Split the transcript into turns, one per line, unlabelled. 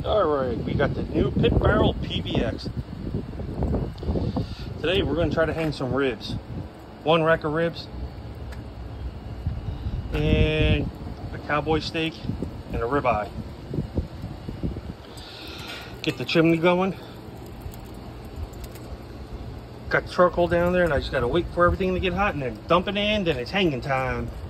Alright, we got the new pit barrel PBX. Today we're going to try to hang some ribs. One rack of ribs and a cowboy steak and a ribeye. Get the chimney going. Got the charcoal down there and I just got to wait for everything to get hot and then dump it in, then it's hanging time.